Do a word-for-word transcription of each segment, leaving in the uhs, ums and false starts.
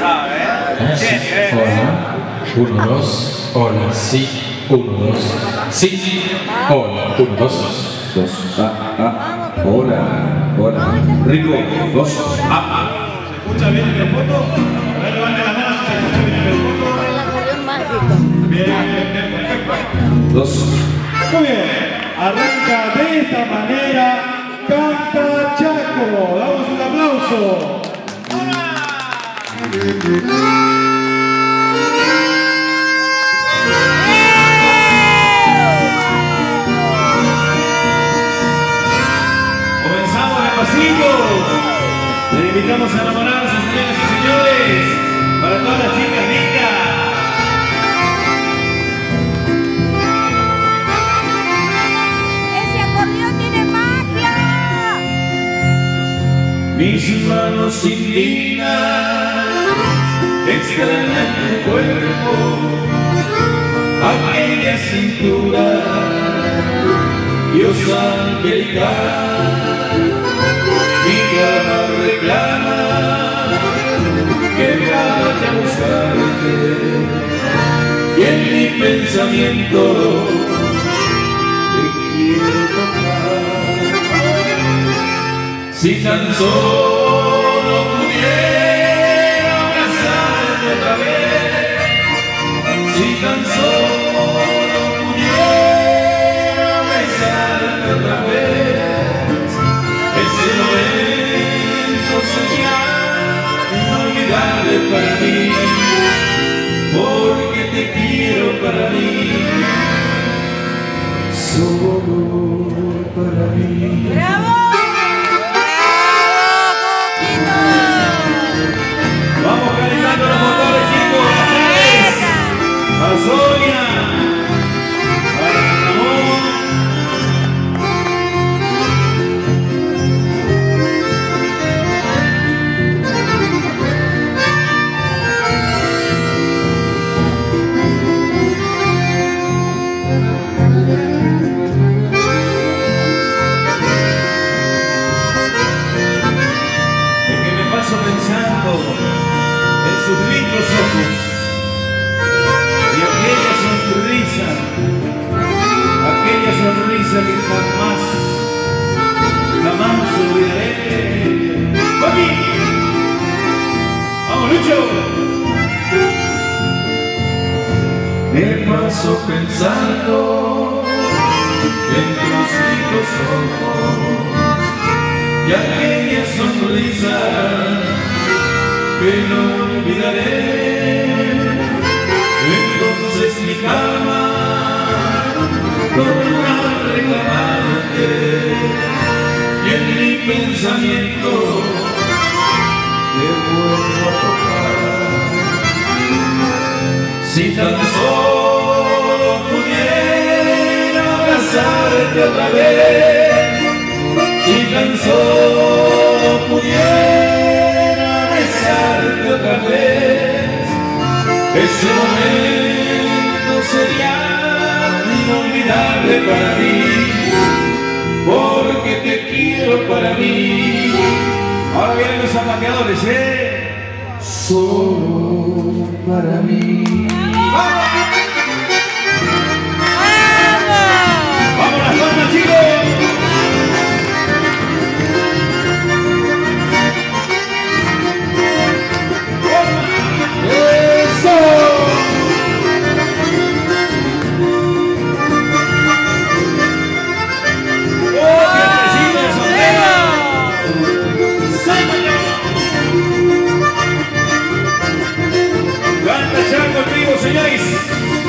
sabe, ¿eh? Genio, ¿eh? Hola. Uno, dos. Hola, sí. Uno, dos. Sí. Hola. Uno, dos. Dos. Ah, ah. Hola. Hola. Rico. Dos. Ah. ¿Se escucha bien en la foto? A ver, levante la mano si se escucha bien en la foto. El acordeón mágico. Bien, bien, bien, perfecto. Dos. Muy bien. Arranca de esta manera Canta Chaco. Damos un aplauso. Comenzamos despacito. Les invitamos a enamorarse, señoras y señores, para todas las chicas lindas. Ese acordeón tiene magia. Mis manos sin vida extrañan tu cuerpo, aquella cintura, Dios angelical, mi alma reclama que vaya a buscarte, y en mi pensamiento te quiero tocar. Si tan solo pudiera abrazarte otra vez, si tan solo pudiera besarte otra vez, ese momento sería inolvidable para mí, porque te quiero para mí, solo para mí. ¡Bravo! Vamos calentando los motores, chicos. A Sonia, a Ramón. Es que me paso pensando en sus lindos ojos y aquella sonrisa, aquella sonrisa que jamás, jamás olvidaré. ¡Papi! ¡Vamos, Lucho! Me paso pensando en tus lindos ojos y aquella sonrisa que no olvidaré. Entonces mi cama torna a reclamarte, y en mi pensamiento te vuelvo a tocar. Si tan solo pudiera abrazarte otra vez, si tan solo pudiera besarte otra vez, ese momento sería inolvidable para mí, porque te quiero para mí. Ahora vienen los zapateadores, ¿eh? Solo para mí. ¡Vamos! ¡Vamos las palmas, chicos! Canta Chaco en vivo, señores.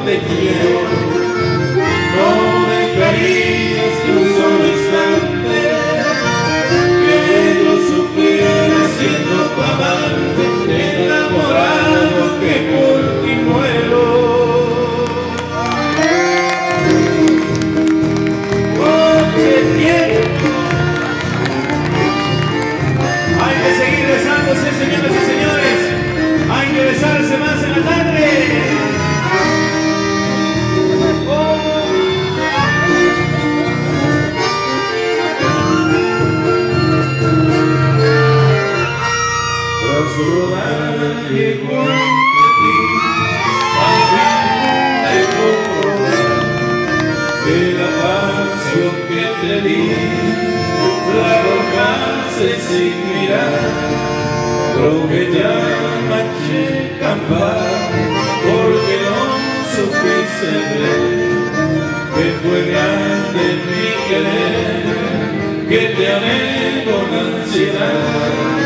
te quiero, no dejarías que un solo instante que yo sufriera siendo tu amante, enamorado que por ti muero. Oye, tiempo, hay que seguir besándose, señoras y señores, hay que besarse más en la tarde. Rodar llegó ante ti, al fin te comprobar que la pasión que te di la arrojaste sin mirar. Creo que ya marché campar porque no supiste ver que fue grande mi querer, que te amé con ansiedad.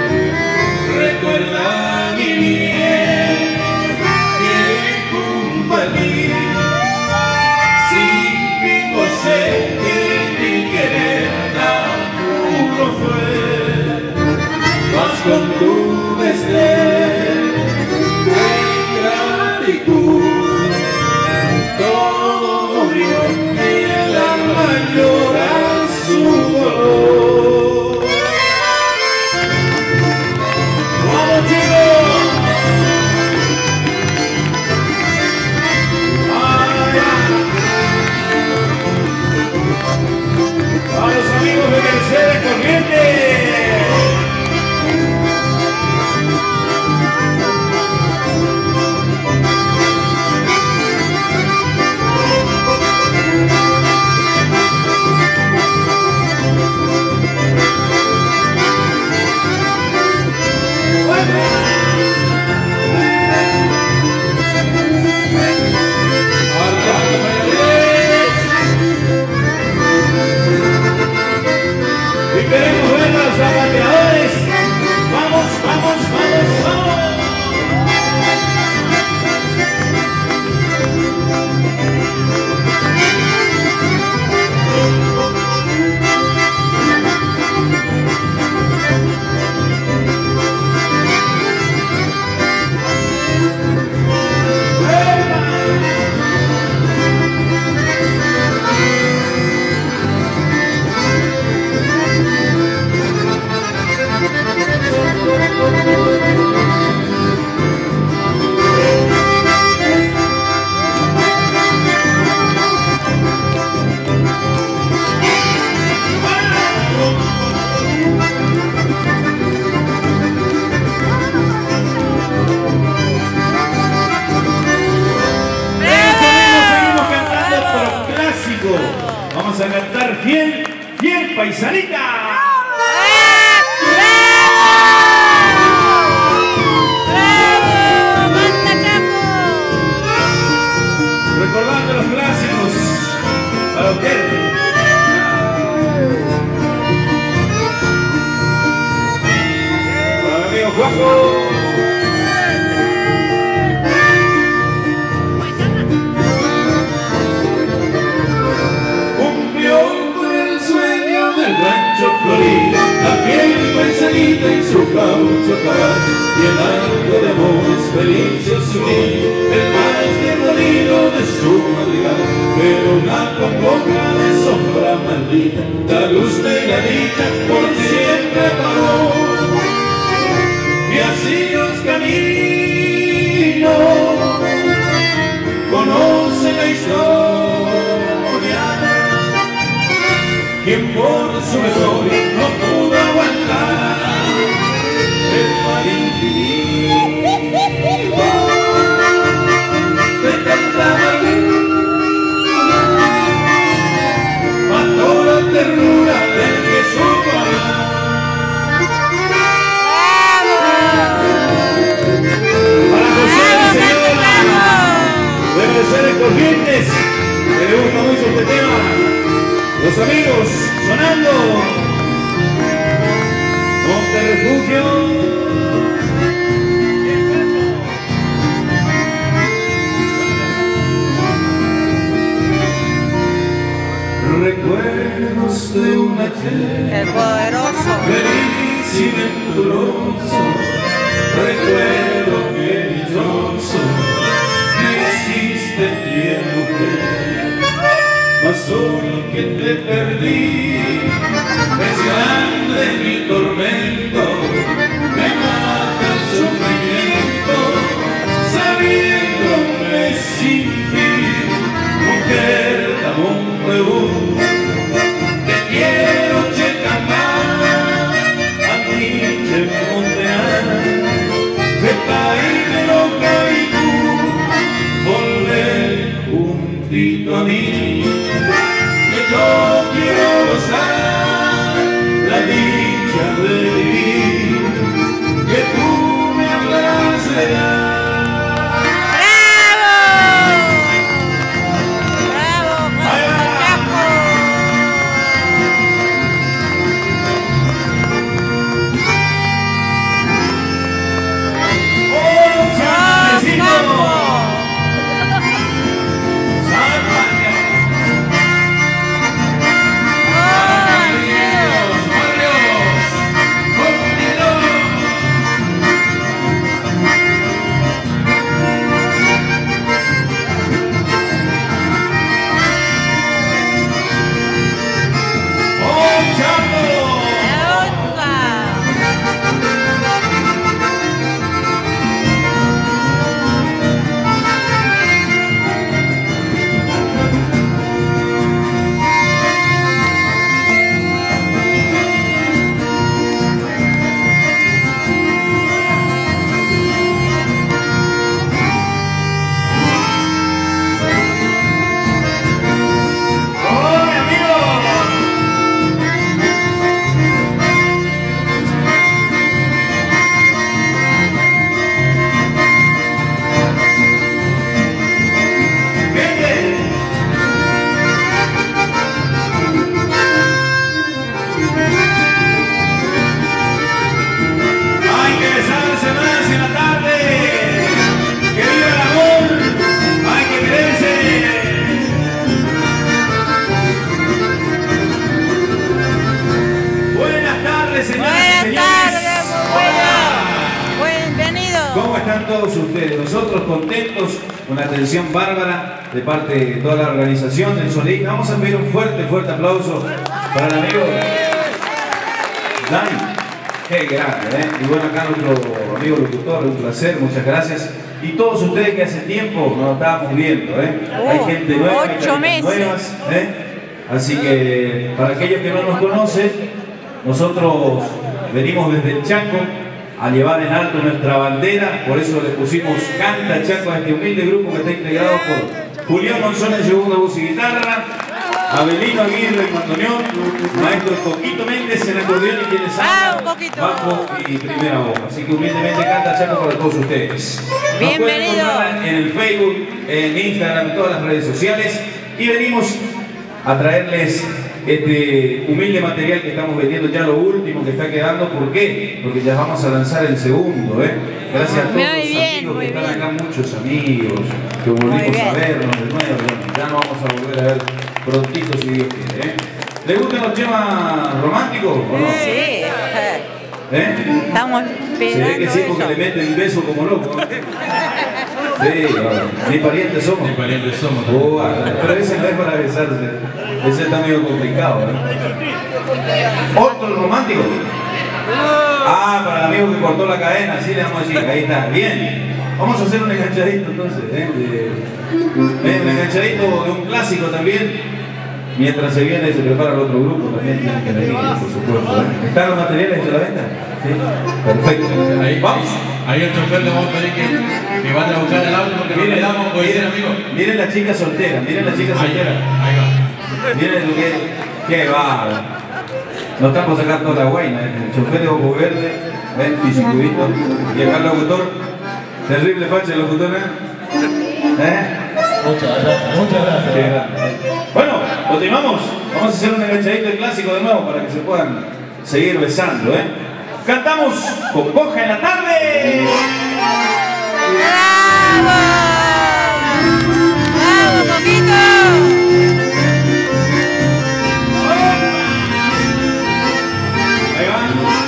Recuerda mi bien, que junto a ti, sin fin gocé que mi querer tan puro fue, mas con tu desdén de gratitud, todo murió y el alma llora su dolor. A los amigos de Mercedes Corrientes. Queremos ver a los zapateadores. Vamos, vamos, vamos, vamos. Vamos a cantar fiel, fiel paisanita. Recordando los clásicos para usted. Para mi amigo Juanjo. Florida, la fiel paisanita en su caucho caballo, llenando de amores, felices su niño, el más derrotado de su madrigal. Pero una congoja de sombra maldita, la luz de la dicha por siempre apagó. Y así los caminos conocen la historia, quien por su memoria no pudo aguantar el mar infinito de tanta mató la ternura del que supo amar. Para José y señora de Mercedes Corrientes, que le gusta mucho este tema. Los amigos sonando Monte Refugio. te perdí, deseando en mi tormento, me mata el sufrimiento, sabiéndome sin ti, mujer de Monteú, te quiero checar más, a ti te montear, de país de loca y tú, volver juntito a mí, que yo quiero gozar la dicha de vivir, que tú me abrazarás. Todos ustedes, nosotros contentos, una atención bárbara de parte de toda la organización del Solís. Vamos a pedir un fuerte, fuerte aplauso para el amigo Dani. Qué grande, ¿eh? Y bueno, acá nuestro amigo locutor, un placer, muchas gracias. Y todos ustedes que hace tiempo nos estábamos viendo, ¿eh? Oh, hay gente nueva, ocho hay meses. nuevas, ¿eh? Así que para aquellos que no nos conocen, nosotros venimos desde el Chaco a llevar en alto nuestra bandera, por eso le pusimos Canta Chaco a este humilde grupo que está integrado por Julián Monzón en segunda voz y guitarra, Abelino Aguirre en bandoneón, maestro Coquito Méndez en acordeón y quienes Ah, hablan, bajo y primera voz. Así que humildemente Canta Chaco para todos ustedes. Nos pueden Bienvenido. encontrar en el Facebook, en Instagram, en todas las redes sociales, y venimos a traerles este humilde material que estamos vendiendo, ya lo último que está quedando. ¿Por qué? Porque ya vamos a lanzar el segundo, ¿eh? Gracias a todos Muy los bien, amigos muy que están bien. acá, muchos amigos que volvimos bien. a vernos de nuevo. Bueno, ya nos vamos a volver a ver prontito si Dios quiere, ¿eh? ¿Les gustan los temas románticos o no? Sí, ¿Eh? estamos Se ve que esperando sí, porque eso. le meten un beso como loco. Sí, claro. Ni parientes somos. Ni parientes somos. Oh, ah, pero ese no es para besarse. Ese está medio complicado, ¿eh? ¿Otro romántico? Ah, para el amigo que cortó la cadena, sí le vamos a decir. Ahí está, bien. Vamos a hacer un enganchadito entonces, ¿eh? De, eh, un enganchadito de un clásico también. Mientras se viene, se prepara el otro grupo, también tienen que venir, por supuesto, ¿eh? ¿Están los materiales a la venta? Sí. Perfecto. Ahí, Vamos. ahí el chofer le vamos a pedir que, que vaya a buscar el auto porque no le damos, como dice el amigo. Miren la chica soltera, miren la chica Ahí, soltera. ahí va. Miren lo que qué va. No estamos sacando la guaina, ¿eh? El chofer de ojo verde, ven, fisicudito. Y acá el locutor, terrible facha el locutor, ¿eh? ¿Eh? Muchas gracias, muchas gracias. Qué grande. Bueno, continuamos. Vamos a hacer un enganchadito de clásico de nuevo para que se puedan seguir besando, ¿eh? Cantamos con Coja en la tarde. ¡Bravo! ¡Bravo, Coquito! Ahí va.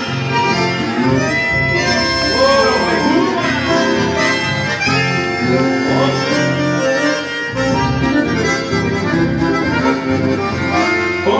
Oh, oh. 'Cómo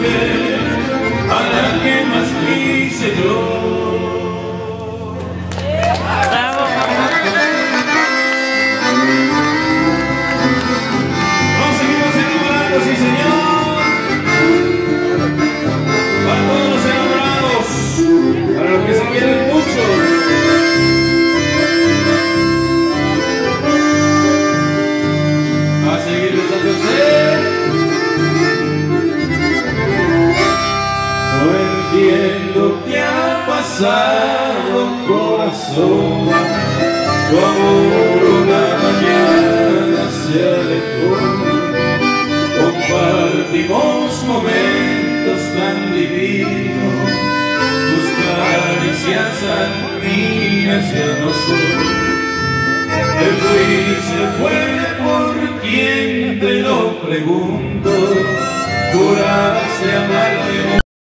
mujer a la que más quise yo. Nos seguimos enamorando, sí señor. Para todos los enamorados, para los que se quieren mucho. A seguir besándose. No entiendo qué ha pasado, corazón. Tu amor una mañana se alejó. Compartimos momentos tan divinos. Tus caricias mías ya no son. Te fuiste, fue por quien te lo pregunto. Juraste amarme